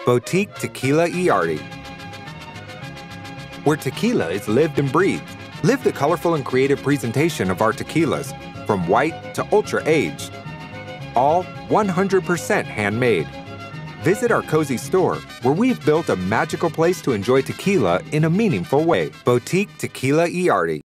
Boutique Tequila y Arte, where tequila is lived and breathed. Live the colorful and creative presentation of our tequilas, from white to ultra-aged. All 100% handmade. Visit our cozy store, where we've built a magical place to enjoy tequila in a meaningful way. Boutique Tequila y Arte.